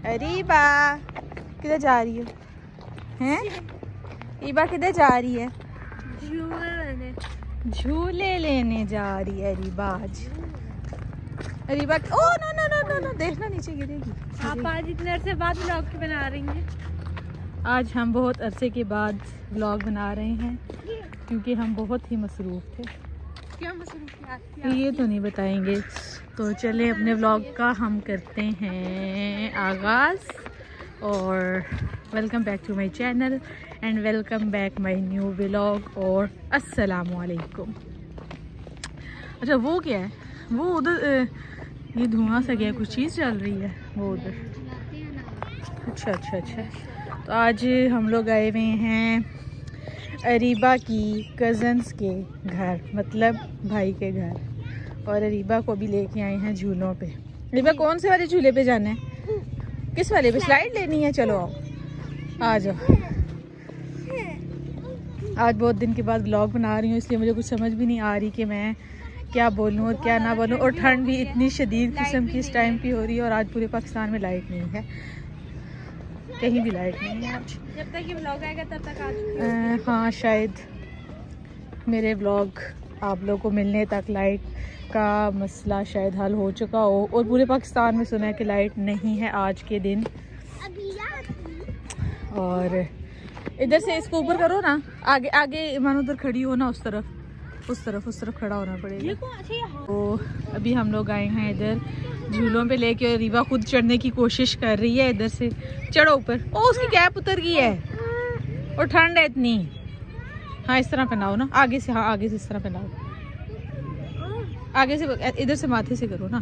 अरीबा किधर जा रही है? हैं? ईबा किधर जा रही है? झूले लेने जा रही है अरीबा आज। Areeba oh no no no no no, देखना नीचे गिरेगी। आप आज इतने अरसे बाद व्लॉग बना रही हैं? आज हम बहुत अरसे के बाद व्लॉग बना रहे हैं क्योंकि हम बहुत ही मसरूफ़ थे। क्या मसरूफियत? ये तो नहीं बताएंगे। तो चले अपने व्लॉग का हम करते हैं आगाज़। और welcome back to my channel and welcome back my new vlog और अस्सलामु अलैकुम। अच्छा वो क्या है? वो उधर ये धुआं सा गया, कुछ चीज़ चल रही है वो उधर। अच्छा अच्छा अच्छा। तो आज हम लोग आए हुए हैं अरीबा की कज़न्स के घर, मतलब भाई के घर। और अरीबा को भी लेके आए हैं झूलों पे। अरीबा कौन से वाले झूले पे जाना है? किस वाले पे? स्लाइड लेनी है? चलो आओ, आ जाओ। आज बहुत दिन के बाद व्लॉग बना रही हूँ, इसलिए मुझे कुछ समझ भी नहीं आ रही कि मैं क्या बोलूँ और क्या ना बोलूँ। और ठंड भी इतनी शदीद किस्म की इस टाइम की हो रही है और आज पूरे पाकिस्तान में लाइट नहीं है, कहीं भी लाइट नहीं है आज। जब तक ये व्लॉग आएगा तब तक आ चुकी है। हाँ शायद मेरे व्लॉग आप लोगों को मिलने तक लाइट का मसला शायद हल हो चुका हो। और पूरे पाकिस्तान में सुना है कि लाइट नहीं है आज के दिन। और इधर से इसको ऊपर करो ना, आगे आगे मानो उधर खड़ी हो ना, उस तरफ खड़ा होना पड़ेगा। तो अभी हम लोग आए हैं इधर झूलों पे लेके, और रीवा खुद चढ़ने की कोशिश कर रही है। इधर से चढ़ो ऊपर। ओ उसकी कैप उतर गई है और ठंड है इतनी। हाँ इस तरह पहनाओ ना, आगे से। हाँ आगे से इस तरह पहनाओ, आगे से, इधर से माथे से करो ना।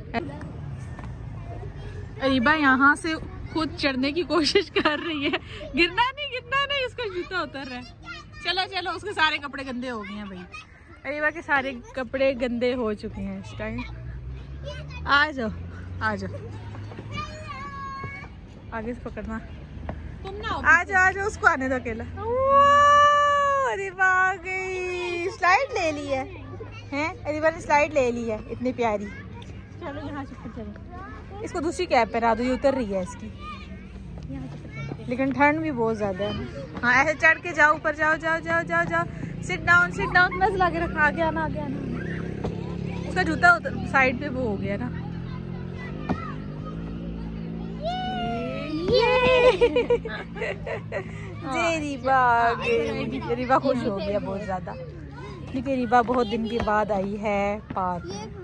अरीबा यहाँ से खुद चढ़ने की कोशिश कर रही है। गिरना नहीं, उसका जूता उतर रहा है। चलो चलो, उसके सारे कपड़े गंदे हो गए हैं भाई। अरीबा के सारे कपड़े गंदे हो चुके हैं इस टाइम। आ जाओ आ जाओ, आगे से पकड़ना। तुम ना आ जाओ, उसको आने दो अकेला। अरीबा आ गई, स्लाइड ले ली है। हैं अरीबा ने स्लाइड ले ली है, इतनी प्यारी। चलो यहाँ से चलो। इसको दूसरी कैप पहना दो, ये उतर रही है इसकी। लेकिन ठंड भी बहुत ज्यादा है। हाँ ऐसे चढ़ के जाओ ऊपर, जाओ जाओ जाओ जाओ जाओ। सिट डाउन मत लगा के रखा। आगे आना। उसका जूता साइड पे वो हो गया ना। रीबा खुश हो गया बहुत ज्यादा, क्योंकि रीबा बहुत दिन के बाद आई है पार्क में।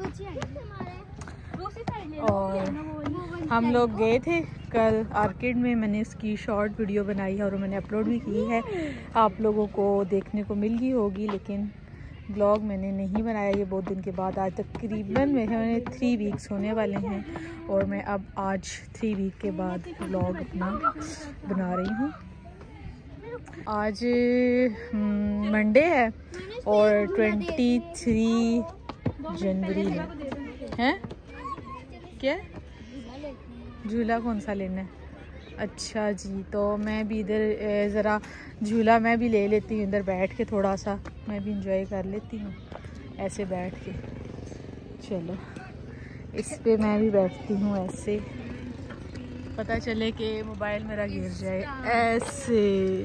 और हम लोग गए थे कल आर्किड में। मैंने इसकी शॉर्ट वीडियो बनाई है और मैंने अपलोड भी की है, आप लोगों को देखने को मिल गई होगी। लेकिन ब्लॉग मैंने नहीं बनाया ये बहुत दिन के बाद। आज तकरीबन मेरे 3 वीक्स होने वाले हैं और मैं अब आज 3 वीक के बाद ब्लॉग अपना बना रही हूँ। आज मंडे है और 23 जनवरी है। क्या झूला कौन सा लेना है? अच्छा जी, तो मैं भी इधर ज़रा झूला मैं भी ले लेती हूँ, इधर बैठ के थोड़ा सा मैं भी इंजॉय कर लेती हूँ ऐसे बैठ के। चलो इस पे मैं भी बैठती हूँ ऐसे, पता चले कि मोबाइल मेरा गिर जाए ऐसे।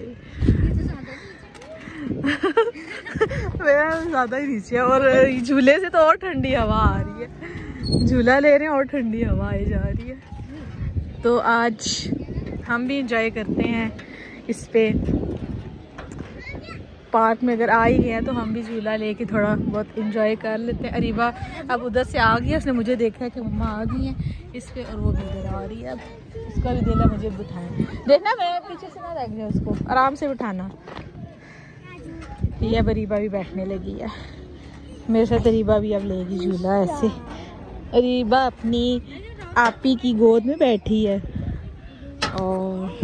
मेरा ज़्यादा ही नीचे है और झूले से तो और ठंडी हवा आ रही है। झूला ले रहे हैं और ठंडी हवा आई जा रही है। तो आज हम भी इंजॉय करते हैं इस पे पार्क में। अगर आ ही गए हैं तो हम भी झूला लेके थोड़ा बहुत इंजॉय कर लेते हैं। अरीबा अब उधर से आ गई है, उसने मुझे देखा है कि मम्मा आ गई हैं इस पे, और वो भी इधर आ रही है। अब उसका भी दिल है मुझे बिठाएं, देखना मैं पीछे से ना रख जाए, उसको आराम से बिठाना। ये अब अरीबा भी बैठने लगी है मेरे साथ। अरीबा भी अब लेगी झूला ऐसे। अरीबा अपनी आपी की गोद में बैठी है। और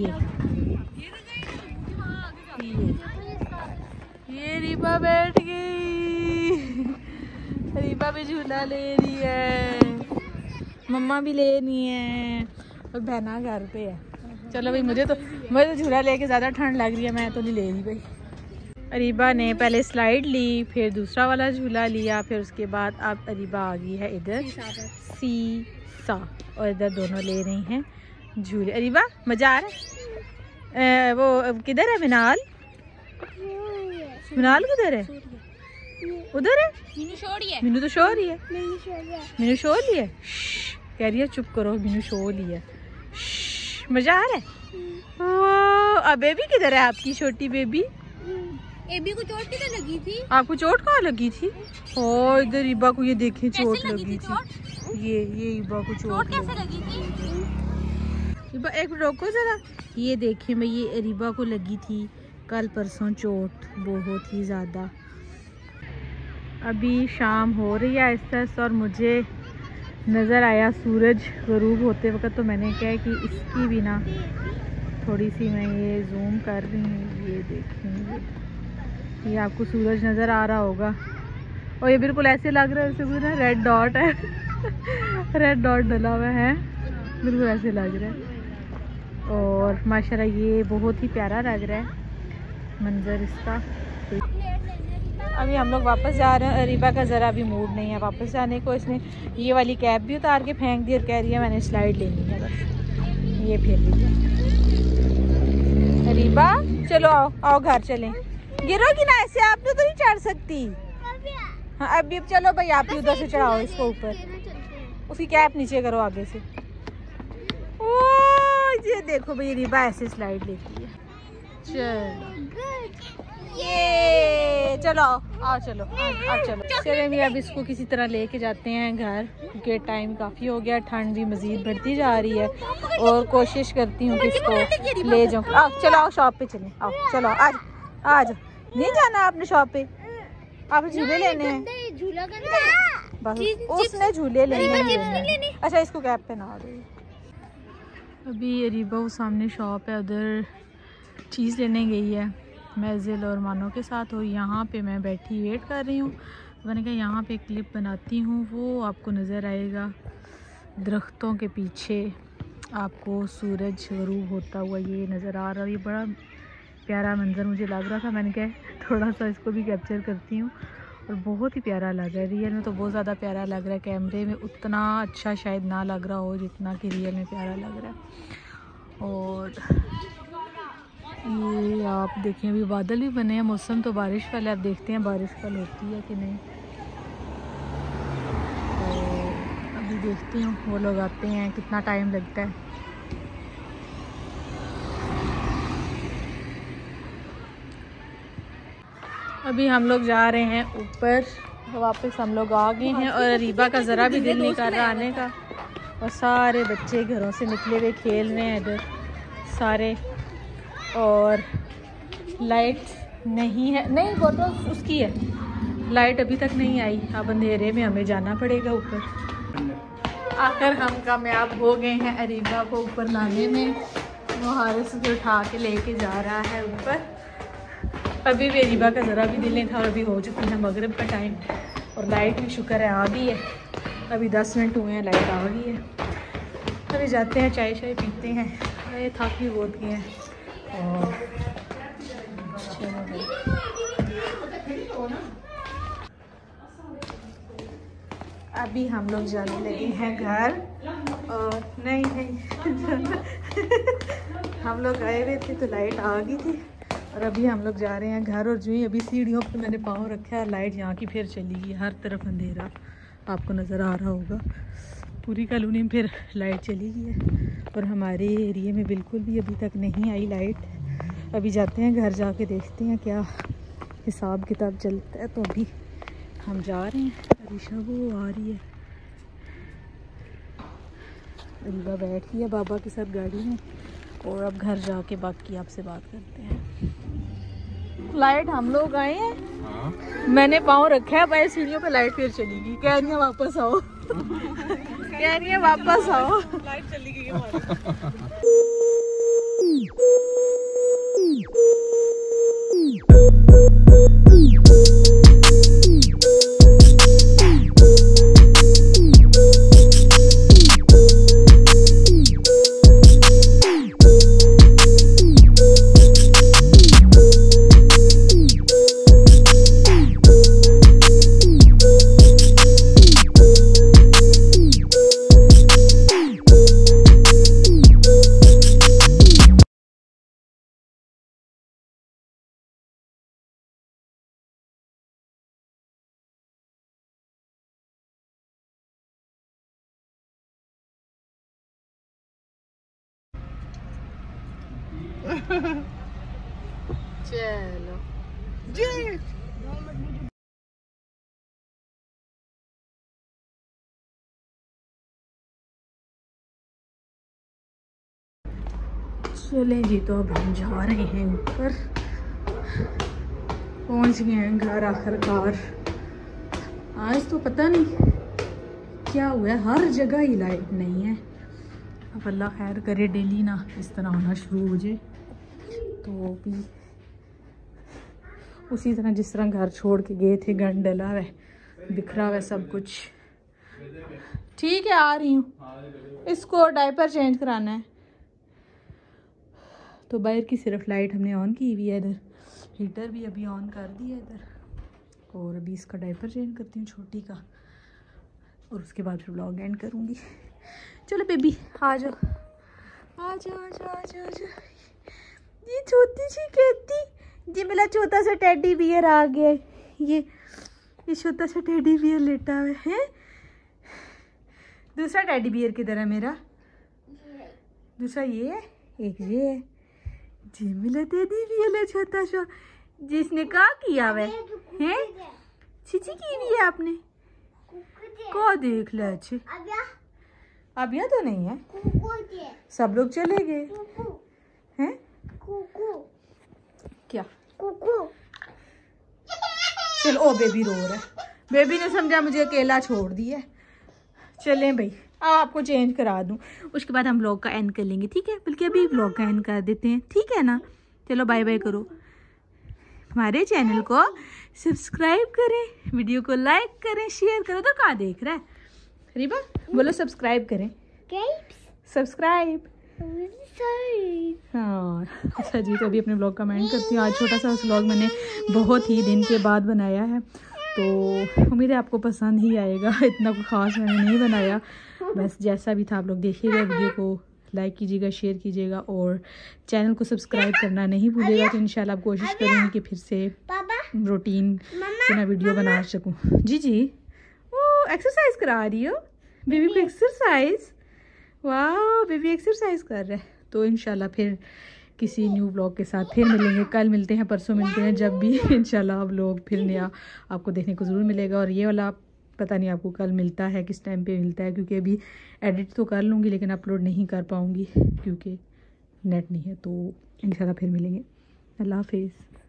ये रीबा बैठ गई। रीबा भी झूला ले रही है, मम्मा भी लेनी है और बहना घर पे है। चलो भाई, मुझे तो झूला लेके ज़्यादा ठंड लग रही है, मैं तो नहीं ले रही भाई। अरीबा ने पहले स्लाइड ली, फिर दूसरा वाला झूला लिया, फिर उसके बाद अब अरीबा आ गई है इधर सीसा, और इधर दोनों ले रही हैं झूले। अरीबा मजा आ रहा है? वो किधर है मिनाल? मिनाल किधर है? उधर है। मीनू शो रही है। मीनू तो शो रही है। मीनू शो रही है। कह रही है चुप करो, मीनू शो रही है। मजा आ रहा है? अब बेबी किधर है आपकी छोटी बेबी? एबी को चोट किधर लगी थी? आपको चोट कहाँ लगी थी? ओ इधर ईबा को ये देखें चोट लगी थी। ये ईबा को चोट कैसे लगी थी? ईबा एक मिनट रोको जरा। ये देखें मैं, ये अरीबा को लगी थी कल परसों चोट, बहुत ही ज़्यादा। अभी शाम हो रही है आहिस्ता आहिस्ता और मुझे नज़र आया सूरज गरूब होते वक्त, तो मैंने कहा कि इसकी भी ना थोड़ी सी मैं ये जूम कर रही हूँ। ये देखेंगे, ये आपको सूरज नज़र आ रहा होगा और ये बिल्कुल ऐसे लग रहा है जैसे कोई ना रेड डॉट है रेड डॉट डला हुआ है, बिल्कुल ऐसे लग रहा है। और माशाल्लाह ये बहुत ही प्यारा लग रहा है मंजर इसका। अभी हम लोग वापस जा रहे हैं। अरीबा का ज़रा भी मूड नहीं है वापस जाने को। इसने ये वाली कैप भी उतार के फेंक दी और कह रही है मैंने स्लाइड लेनी है बस। ये फिर ली अरीबा, चलो आओ आओ घर चलें। गिरोगी ना ऐसे, आप तो नहीं चढ़ सकती। हाँ अभी चलो भाई, आप ही उधर से चढ़ाओ इसको ऊपर, उसकी कैप नीचे करो आगे से। ओ ये देखो भाई, अरीबा ऐसे स्लाइड लेती है। चलो ये चलो आओ चलो अब चलो चले भी। अब इसको किसी तरह लेके जाते हैं घर, क्योंकि टाइम काफ़ी हो गया, ठंड भी मज़ीद बढ़ती जा रही है और कोशिश करती हूँ कि इसको ले जाऊँ। आओ चलो आओ शॉप पे चलें, आओ चलो आज आज नहीं जाना आपने शॉप पे, आप झूले लेने हैं बस, उसने झूले लेने हैं। अच्छा इसको कैप पे ना दो। अभी अरीबा वो सामने शॉप है, उधर चीज़ लेने गई है मैजिल और मानो के साथ, और यहाँ पे मैं बैठी वेट कर रही हूँ। मैंने कहा यहाँ पे क्लिप बनाती हूँ, वो आपको नज़र आएगा दरख्तों के पीछे, आपको सूरज गरूब होता हुआ ये नज़र आ रहा है। ये बड़ा प्यारा मंजर मुझे लग रहा था, मैंने कहा थोड़ा सा इसको भी कैप्चर करती हूँ और बहुत ही प्यारा लग रहा है। रियल में तो बहुत ज़्यादा प्यारा लग रहा है, कैमरे में उतना अच्छा शायद ना लग रहा हो जितना कि रियल में प्यारा लग रहा है। और ये आप देखें अभी बादल भी बने हैं, मौसम तो बारिश वाला है। अब देखते हैं बारिश कल होती है कि नहीं। तो अभी देखती हूँ वो लोग आते हैं कितना टाइम लगता है। अभी हम लोग जा रहे हैं ऊपर, वापस हम लोग आ गए हैं और अरीबा का ज़रा भी दिल नहीं कर रहा आने का, और सारे बच्चे घरों से निकले हुए खेल रहे हैं इधर सारे। और लाइट नहीं है, नहीं वो तो उसकी है, लाइट अभी तक नहीं आई। अब अंधेरे में हमें जाना पड़ेगा ऊपर। आकर हम कामयाब हो गए हैं अरीबा को ऊपर लाने में। वो हारिस से उठा के लेके जा रहा है ऊपर। अभी भी अरीबा का ज़रा भी दिल नहीं था और अभी हो चुकी है मगरिब का टाइम और लाइट भी शुक्र है आ गई है। अभी 10 मिनट हुए हैं, लाइट आ गई है। अभी जाते हैं चाय शाय पीते हैं, ये थक भी बहुत गए हैं। और अभी हम लोग जाने लगे हैं घर। और नहीं हम लोग आए हुए थे तो लाइट आ गई थी और अभी हम लोग जा रहे हैं घर। और जो ही अभी सीढ़ियों पे मैंने पाँव रखा है, लाइट यहाँ की फिर चली गई। हर तरफ अंधेरा आपको नज़र आ रहा होगा, पूरी कॉलोनी में फिर लाइट चली गई है और हमारे एरिए में बिल्कुल भी अभी तक नहीं आई लाइट। अभी जाते हैं घर, जाके देखते हैं क्या हिसाब किताब चलता है। तो अभी हम जा रहे हैं। अरीशा वो आ रही है, अरीबा बैठ गई है बाबा के साथ गाड़ी में। और अब घर जाके बाकी आपसे बात करते हैं। लाइट हम लोग आए हैं, मैंने पाँव रखा है भाई सीढ़ियों पे, लाइट फिर चली गई। कह रही है वापस आओ कह रही है वापस आओ, लाइट चली गई हमारी। चलो चले जी, तो अब हम जा रहे हैं ऊपर, पहुंच गए हैं घर आखिरकार। आज तो पता नहीं क्या हुआ है, हर जगह ही लाइट नहीं है। अब अल्लाह खैर करे, डेली ना इस तरह होना शुरू हो जाए, तो भी उसी तरह जिस तरह घर छोड़ के गए थे, गंद डला हुआ है, बिखरा हुआ है सब कुछ। ठीक है, आ रही हूँ। इसको डायपर चेंज कराना है, तो बाहर की सिर्फ लाइट हमने ऑन की हुई है, इधर हीटर भी अभी ऑन कर दिया इधर, और अभी इसका डायपर चेंज करती हूँ छोटी का, और उसके बाद फिर व्लॉग एंड करूँगी। चलो बेबी आ जाओ, आ जाओ आ जाओ आ जाओ आ जाओ। ये छोटी सी कहती जी, मेरा छोटा सा टेडी बियर आ गया। ये छोटा सा टेडी बियर लेटा हुआ है। दूसरा टेडी बियर किधर है मेरा? दूसरा ये है, एक ये है जी, मिला टेडी बियर है छोटा सा, जिसने क्या किया हुआ है? छिची की भी है आपने को देख ले। अच्छे अब यहाँ तो नहीं है, सब लोग चले गए हैं। क्या चलो, ओ बेबी रो रहा है, बेबी ने समझा मुझे अकेला छोड़ दिया। चलें भाई, आपको चेंज करा दूं, उसके बाद हम व्लॉग का एंड कर लेंगे, ठीक है? बल्कि अभी व्लॉग का एंड कर देते हैं, ठीक है ना? चलो बाय बाय करो, हमारे चैनल को सब्सक्राइब करें, वीडियो को लाइक करें, शेयर करो। तो कहाँ देख रहा है रीबा? बोलो सब्सक्राइब करें, सब्सक्राइब। हाँ अच्छा जी, तो अभी अपने ब्लॉग का एंड करती हूँ। आज छोटा सा व्लॉग मैंने बहुत ही दिन के बाद बनाया है, तो उम्मीद है आपको पसंद ही आएगा। इतना कुछ खास मैंने नहीं बनाया, बस जैसा भी था आप लोग देखिएगा। वीडियो को लाइक कीजिएगा, शेयर कीजिएगा, और चैनल को सब्सक्राइब करना नहीं भूलिएगा। तो इंशाल्लाह कोशिश करूँगी कि फिर से रूटीन से मैं वीडियो बना सकूँ। जी जी, वो एक्सरसाइज करा रही हो बेबी को, एक्सरसाइज। वाह, बेबी एक्सरसाइज कर रहा है। तो इंशाल्लाह फिर किसी न्यू ब्लॉग के साथ फिर मिलेंगे। कल मिलते हैं, परसों मिलते हैं, जब भी इंशाल्लाह ब्लॉग फिर नया आपको देखने को ज़रूर मिलेगा। और ये वाला पता नहीं आपको कल मिलता है, किस टाइम पे मिलता है, क्योंकि अभी एडिट तो कर लूँगी लेकिन अपलोड नहीं कर पाऊँगी क्योंकि नेट नहीं है। तो इंशाल्लाह फिर मिलेंगे। अल्लाह हाफिज़।